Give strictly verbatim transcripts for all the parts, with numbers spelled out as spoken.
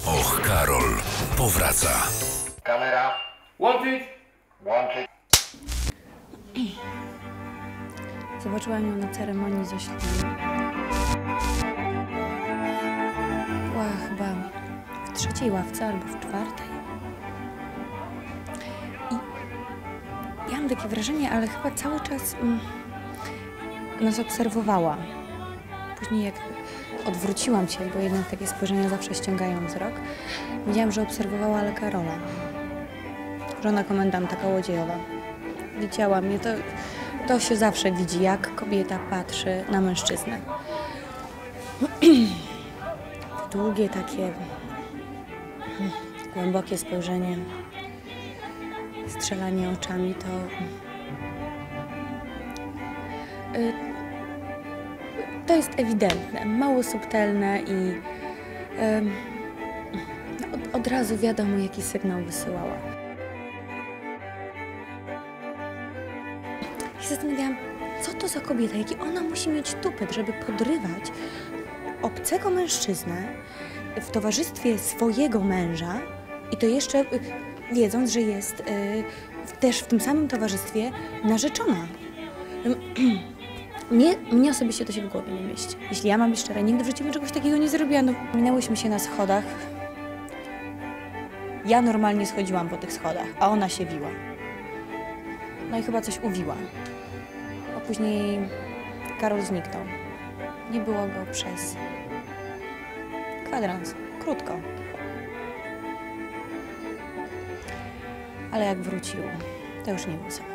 Och, Karol powraca. Kamera. Łączyć. Łączyć. Zobaczyłam ją na ceremonii ze ślubem. Była chyba w trzeciej ławce albo w czwartej. I ja mam takie wrażenie, ale chyba cały czas mm, nas obserwowała. Później jak odwróciłam się, bo jednak takie spojrzenia zawsze ściągają wzrok, widziałam, że obserwowała ale Karola. Żona komendanta kołodziejowa. Widziała mnie, to, to się zawsze widzi, jak kobieta patrzy na mężczyznę. Długie takie głębokie spojrzenie, strzelanie oczami, to to jest ewidentne, mało subtelne i od, od razu wiadomo, jaki sygnał wysyłała. I zastanawiałam, co to za kobieta, jaki ona musi mieć tupet, żeby podrywać obcego mężczyznę w towarzystwie swojego męża i to jeszcze wiedząc, że jest y, też w tym samym towarzystwie narzeczona. Mnie, mnie osobiście to się w głowie nie mieści. Jeśli ja mam być szczera, nigdy w życiu bym czegoś takiego nie zrobiła. No, minęłyśmy się na schodach. Ja normalnie schodziłam po tych schodach, a ona się wiła. No i chyba coś uwiła. A później Karol zniknął. Nie było go przez kwadrans. Krótko. Ale jak wrócił, to już nie był sam.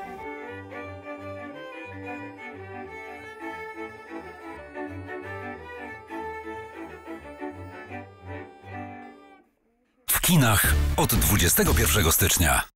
W kinach od dwudziestego pierwszego stycznia.